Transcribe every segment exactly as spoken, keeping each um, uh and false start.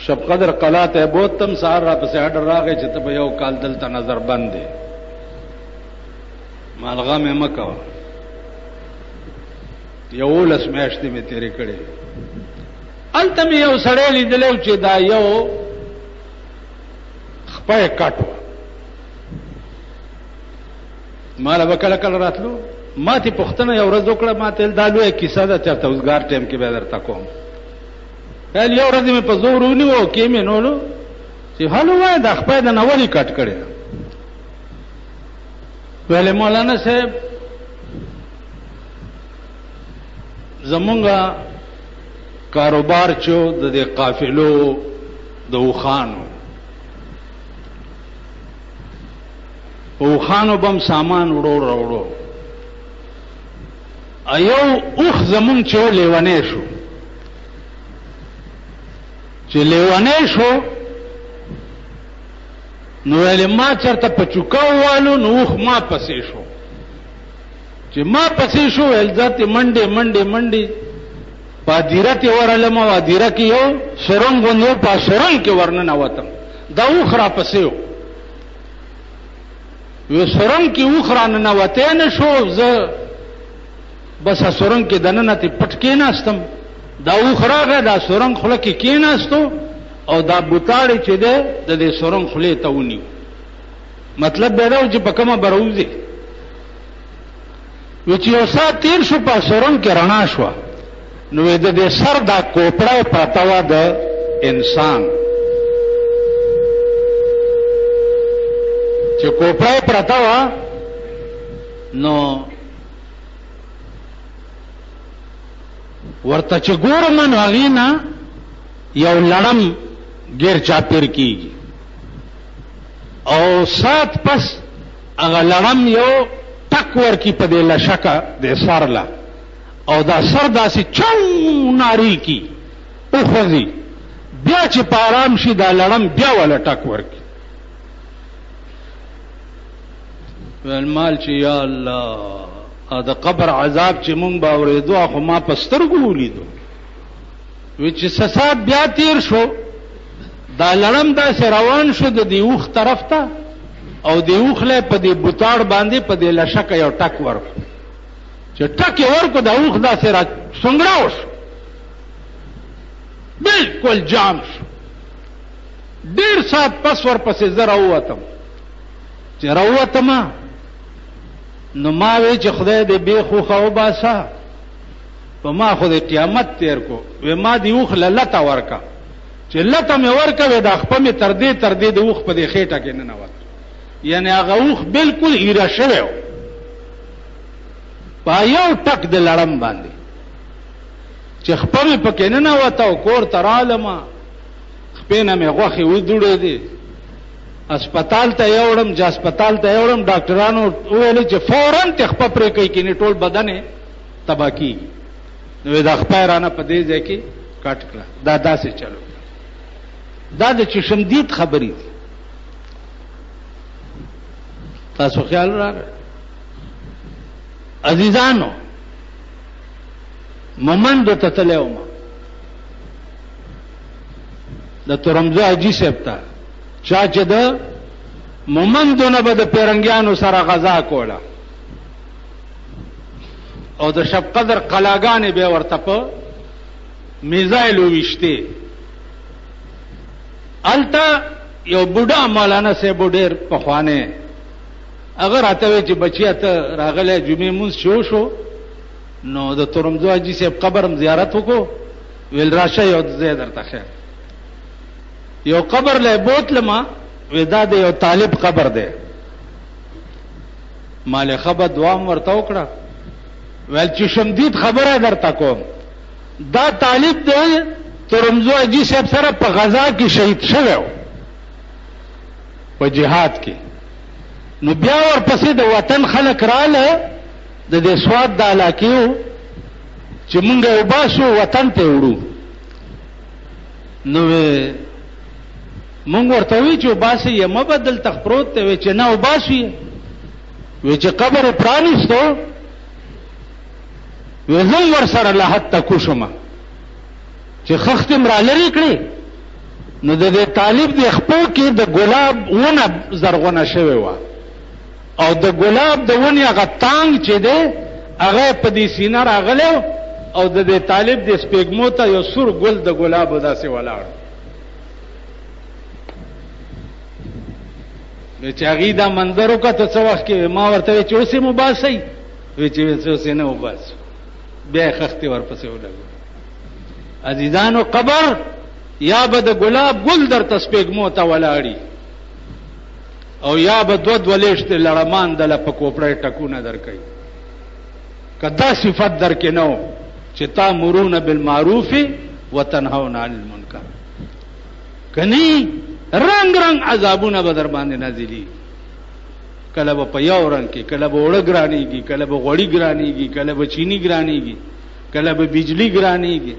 شب قدر قلا ته بوتم سار را پسې اډر راغی چې ته به یو کال دلته نظر بند دی مالغه مې مکو یو لس میاشتې مې تیرې کړې الته مې یو سړی لیدلی چې دا یو خپه کټو مالا به کله کله راتلو ما ته پوښتنه یو ورځ وکړه ما ته دا لویه کیسه ده چېرته اوسګار ټایم کې به درته کوم ویل یو ورځ مې په زور ونیو کې مې نولو چې هلو وایه دا خپه د نه ولې کټ کړې ده ویلې مولانا صاحب زمونږ کاروبار چو د دې قافلو د اوښانو اوښانو بم سامان وړو راوړو ایو اوښ زمونږ چې لیونی شو چې لیونی شو نو ویلې ما چېرته په چوکاو والو نو اوښ ما پسې شو چې ما پسې شو ویل ځاتې منډې منډې منډې په هدیره کې ورغلم او هدیره کې یو سرنګ غوندې و په سرنګ کې ورننوتم دا اوښ را پسې و وی سرنګ کې اوښ را ننوتی نه شو زه بس سرنګ کې دننه تې پټ کېناستم دا اوښ راغی دا سرنګ خوله کې کېناستو او دا بوتاړې چې دی د دې سرنګ خولې ته ونیو مطلب به دا و چې په کومه به راوځې وی چې یو ساعت تېر شو په سرنګ کې رڼا شوه نو د دې سر دا کوپړه پرته وه د انسان چې کوپړه پرته وه نو ورته چې ګورم نو هغې نه یو لړم ګیر چاپیر کېږي او سات پس هغه لړم یو ټک ورکي په دې لشکه د سر له او دا سر داسې چون ناری کی اخوځي بیا چې په آرام شي دا لړم بیا ولا ټک ورکي ویل مال چې یا الله دا قبر عذاب چې مونږ به اورېدو خو ما په سترګو ولیدو وی چې څه ساعت بیا تیر شو دا لړم داسې روان شو د دې اوښ طرف ته او دې اوښ لی په دې بوتاړ باندې په دې لشکه یو ټک ورکړو چې ټک یې ورکړو دا اوښ داسې را سونګړاو شو بالکل جام شو ډېر ساعت پس ورپسې زه راووتم چې راووتمه نو ما وی چې خدای دې بې خوښه وباسه په ما خو دې قیامت تیر کو وی ما دې اوښ له لته ورکه چې لته مې ورکه وی دا خپه مې تر دې تر دې د اوښ په دې خېټه کې ننوت یعنې هغه اوښ بالکل ایره شوی و په یو ټک د لړم باندې چې خپه مې پکې ننوته او کور ته رالمه خپې نه مې غوښې ودوړېدې اسپتال ته یوړم چې اسپتال ته یوړم ډاکټرانو وویل چې فوراً ته خپه پرې کوي کینې ټول بدن یې تباه کېږي نو دا خپه یې رانه په دې ځای کې کټ کړه دا داسې چلو دا د چشمدید خبرې دي تاسو خیال راغی عزیزانو مومندو ته تللی وم د تورمزو حاجي صاحب ته چا چې د مومندو نه به د پیرنګیانو سره غذا کوله او د شب قدر قلاګانې به ورته په میزایلو ویشتې هلته یو بوډا مولانا صاحب ډېر پخوانی هغه راته وی چې بچیا ته راغلی جمعې مونځ شو شو نو د تورمزو حاجي صاحب قبر هم زیارت وکړو ویل راشه یو ځای درته خیر یو قبر لی بوتلما وی دا د یو طالب قبر دی مال خبر دوام ورته وکړه ویل چې شمدید خبره درته کوم دا طالب دی تورمزو حاجي صاحب سره په غزا کې شهید شوی و په جهاد کې نو بیا ورپسې د وطن خلک راله د دې سواد د علاقې و چې مونږ یې وباسو وطن ته وړو نو مونږ ورته وی چې وباسئ یې مه به دلته پروت دی وی چې نه وباسو یې وی چې قبر یې پرانیستو وی زه ورسره لحد ته کوشم چې خښتې م را لرې کړې نو د دې طالب د خپو کې د ګلاب ونه زرغونه شوې وه او د ګلاب د ونې هغه تانګ چې دی هغه په دې سینه راغلی او د دې طالب د سپېږمو ته یو سور ګل د ګلابو داسې ولاړ وی چې هغې دا منظر وکړه څه وخت کې ما ورته وی چې اوس یې مباسئ وی چې اوس یې نه وباسو بیا یې خښتې ورپسې ولګو عزیزانو قبر یا به د ګلاب ګل درته سپېږمو ته ولاړي او یا به دوه دوه لیشتې لړمان دله په کوپړی ټکونه درکوي که دا صفت در کې نه و چې تامرون بالمعروف وتنهون عن المنکر کنی رنگ رنگ عذابونه به در باندې نازلي کله به په یو رنگ کې کله به اوړه ګرانېږي کله به غوړي ګرانېږي کله به چینی ګرانېږي کله به بجلی ګرانېږي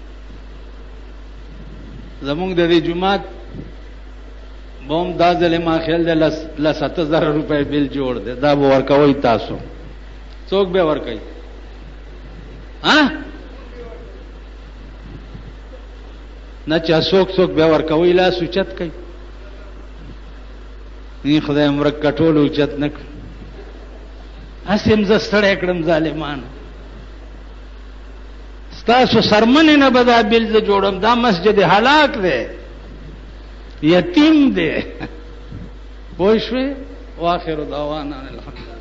زمونږ د دې جماعت بوم دا ځلې ما خیال دی لس اته زره روپۍ بل جوړ دی دا به ورکوئ تاسو څوک به ورکوي ها نه چا څوک څوک به ورکوي لاس اوچت کوي نی خدای مرک کټول اوچت نه کړ هسې م زه ستړی کړم ظالمانو ستاسو سرمنې نه به دا بل زه جوړم دا مسجد هلاک دی یتیم دی پوه شوې واخر دعوانا الحمدلله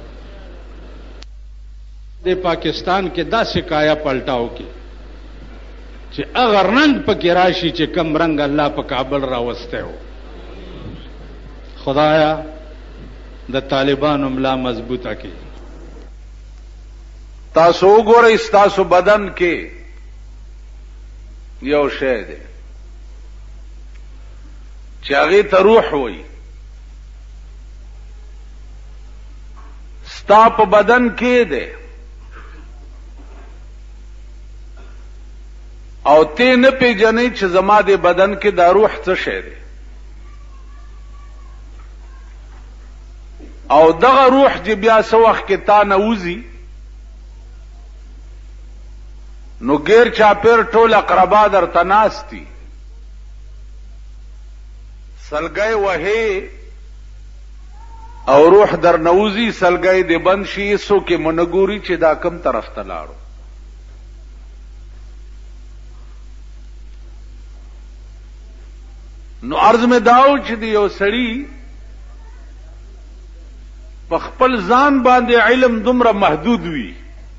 د پاکستان کې داسې کایا پلټاو کې چې اگر رنگ پکې راشي چې کم رنگ الله په کابل راوسته و خدایا د طالبانو ملا مضبوطه کې تاسو وګورئ تاسو بدن کې یو شی دی چې هغې ته روح وایي ستا په بدن کې دی او ته نه پیژنې چې زما د بدن کې دا روح څه شی دی او دغه روح چې بیا څه وخت کې تا نه وځي نو غیر چاپیر ټول اقربا درته ناست دي سلګی وهې او روح در نوځي سلګی دې بند شي څوک یې مونه ګوري چې دا کم طرف ته لاړو نو عرض میں داو چې دی یو سړی په خپل ځان باندې علم دومره محدود وي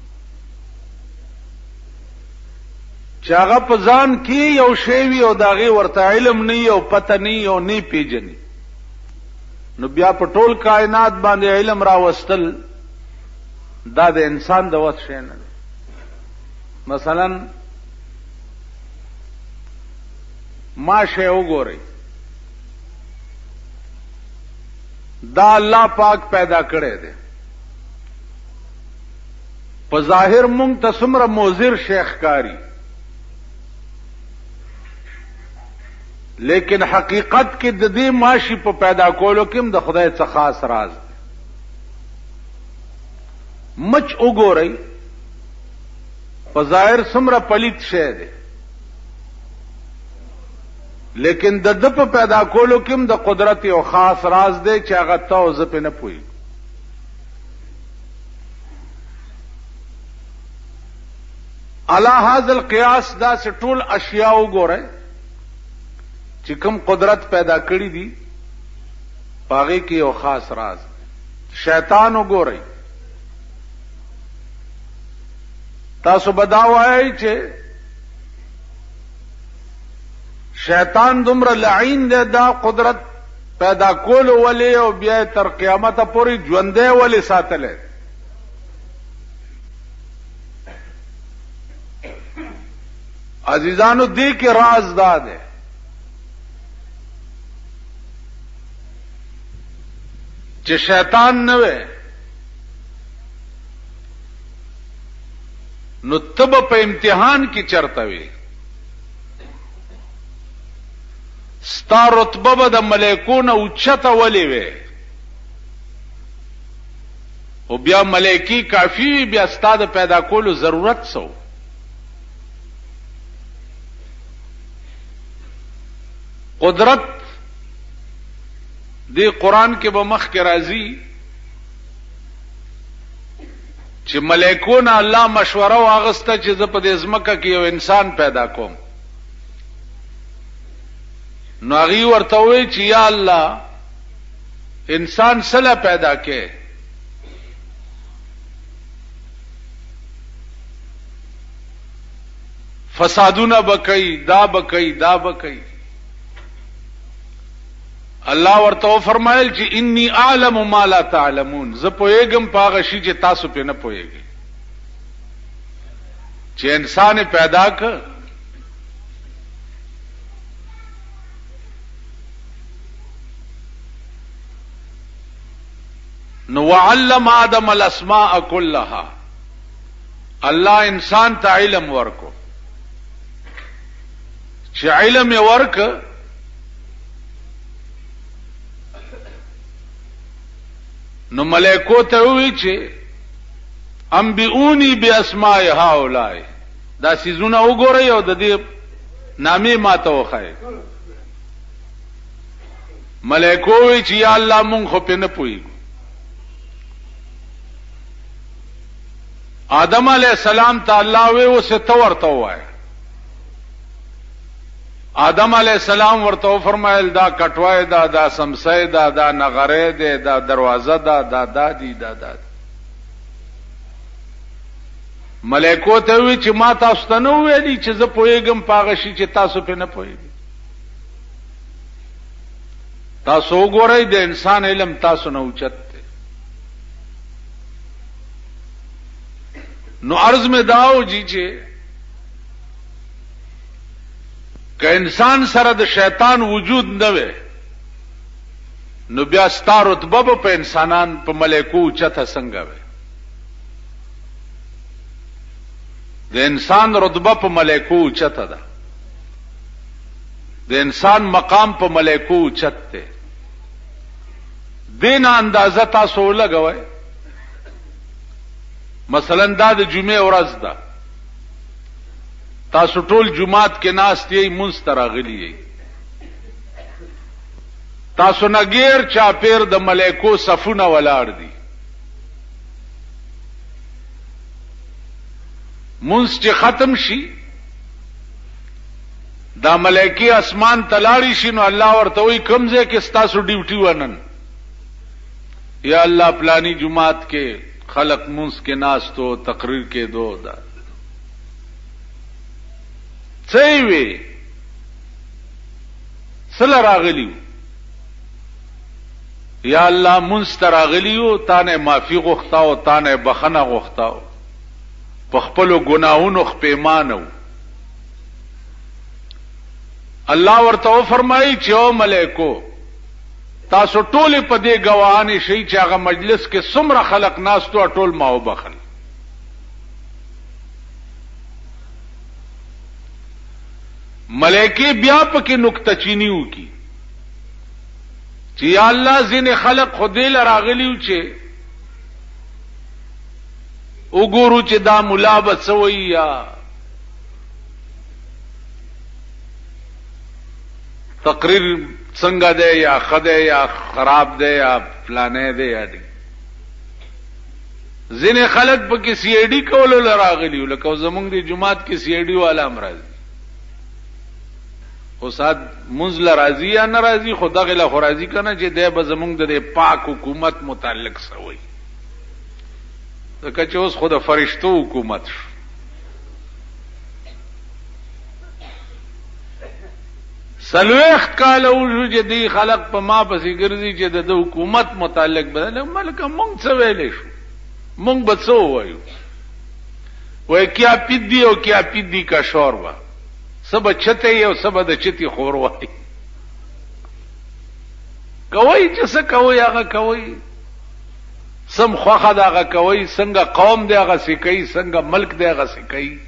چې هغه په ځان کې یو شی وي او د هغې ورته علم نه وي او پته نه وي او نه پیژني نو بیا په ټول کائنات باندې علم راوستل دا د انسان د وس شی نه دی مثلا ماشه وګورئ دا الله پاک پیدا کړی دی په ظاهر مونږ ته څومره موزر شیخ کاری لیکن حقیقت کې د دې ماشي په پیدا کولو کې هم د خدای څخه خاص راز دی مچ وګورئ په ظاهر څومره پلیت شی دی لیکن د د په پیدا کولو کې هم د قدرت یو خاص راز دی چې هغه ته او زه پې نه پوهېږم علی هذا القیاس داسې ټول اشیاء وګورئ چې کوم قدرت پیدا کړی دي په هغې کې یو خاص راز شیطان وګورئ تاسو به دا وایئ چې شیطان دومره لعین دی دا قدرت پیدا کولو ولې او بیا تر قیامته پورې ژوندی ولې ساتلی عزیزانو دې کې راز دا دی چې شیطان نه وی نو ته به په امتحان کې چرته وی ستا رتبه به د ملائکو نه اوچته ولې وی او بیا ملائکی کافی وي بیا ستا د پیدا کولو ضرورت سو قدرت دی قرآن کې به مخ کې راځي چې ملائکونه الله مشوره واغسته چې زه په دې ځمکه کې یو انسان پیدا کوم. نو هغه ورته وایي چې یا الله انسان سره پیدا کې فسادونه بکئی دا بکئی دا بکئی. الله ورته فرمایل چې انی اعلم ما لا تعلمون، زه پوهیږم په هغه شي چې تاسو پې نه پوهیږئ. چې انسان پیدا کړ نو وعلم آدم الاسماء كلها، الله انسان ته علم ورکو. چې علم یې ورک نو ملائکو ته وی چې انبئونی باسماء هؤلاء، دا سيزونه وګورئ او د دې نامې ماته وخایي. ملائکو وی چې یا الله مونږ خو په نه پوهیږو. آدم علیہ السلام ته الله وی اوسه تو ورته وای. آدم علیہ السلام ورته فرمایل دا کټوای دا دا سمسای دا دا نغره ده دا دروازه دا دا دادی دا داد. ملائکو ته وی چې ما تاسو ته نو ویلي چې زه پوهیږم پاغه شي چې تاسو په نه پوهیږئ. تاسو وګورئ د انسان علم تاسو نه اوچت دی. نو عرض میں داو جی چې که انسان سره د شیطان وجود نه وي نو بیا ستا رتبه په انسانان په ملائکو چته څنګه وي؟ د انسان رتبه په ملائکو چته ده، د انسان مقام په ملائکو چته. دین اندازه تاسو لګوي. مثلا دا د جمعې ورځ ده، تاسو ټول جمعات کې ناست یې مستراغلی یې، تاسو نګیر چاپیر د ملائکو صفونه ولاړ دي. منځ چې ختم شي دا ملائکی اسمان تلاړي شي نو الله ورته وي کوم ځای کې ستاسو ډیوټي ونن؟ یا الله پلانی جمعات کې خلق منځ کې ناستو تقریر کې دو دا څه وی سره راغلیو. یا الله منستراغلیو تانه معافی غوښتاو تانه بخنه غوښتاو په خپل ګناہوں خپېمانو. الله ورته فرمایي چې او ملائکو تاسو ټول په دې گواهانی شي چې هغه مجلس کې څومره خلق ناستو ټول ما وبخل. ملائکه بیا پکې نقطه چینیو کی چې یا الله زین خلق خدای لراغلیو چې وګورو چې دا ملابت سوی یا تقریر څنګه ده یا خده یا خراب ده یا فلانه ده یا دی. زین خلق پکې سی ای ډی کولو لراغلیو لکه زمونږ دی جمعات کې سی ای ډی والا امراض خو سات منزل راضی یا ناراضی خدا غلا خرازی کنه چې د به زمونږ د پاک حکومت متعلق سوی ځکه چې اوس خود فرشتو حکومت شو. سلوخت کاله وجو چې دی خلق په ما پسې ګرځي چې د حکومت متعلق بدل ملک مونږ څه ویلې شو مونږ به څه وایو وای کیا پیدی او کیا پیدی کا شوربا سب چته یو سب د چتی خور وای کوي چې څه کوي هغه کوي سم خوخه دغه کوي څنګه قوم دغه سې کوي څنګه ملک دغه سې کوي